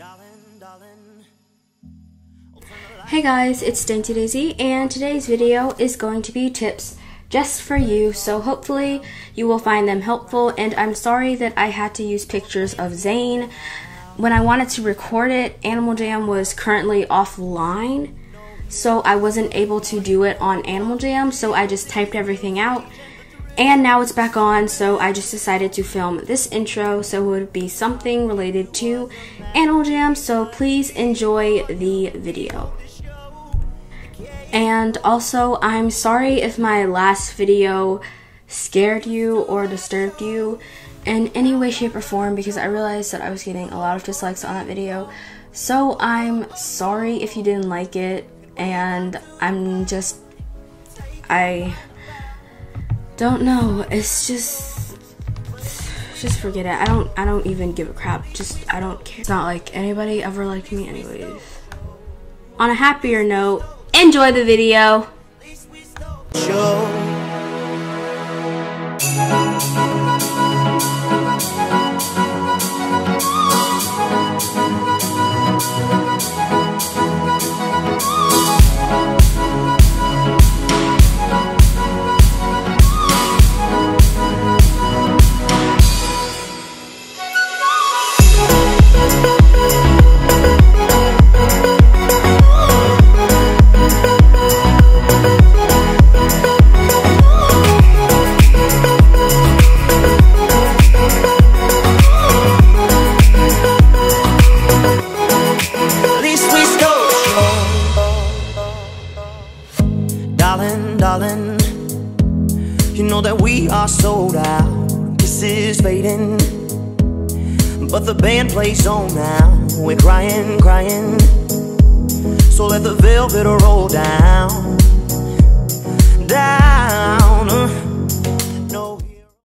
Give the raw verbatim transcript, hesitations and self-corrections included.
Hey guys, it's Dainty Daisy, and today's video is going to be tips just for you, so hopefully you will find them helpful. And I'm sorry that I had to use pictures of Zane. When I wanted to record it, Animal Jam was currently offline, so I wasn't able to do it on Animal Jam, so I just typed everything out. And now it's back on, so I just decided to film this intro, so it would be something related to Animal Jam, so please enjoy the video. And also, I'm sorry if my last video scared you or disturbed you in any way, shape, or form, because I realized that I was getting a lot of dislikes on that video. So I'm sorry if you didn't like it, and I'm just, I... don't know, it's just, just forget it. I don't, I don't even give a crap. Just, I don't care. It's not like anybody ever liked me anyways. On a happier note, enjoy the video. Sure. Darling, darling, you know that we are sold out. This is fading, but the band plays on now. We're crying, crying, so let the velvet roll down.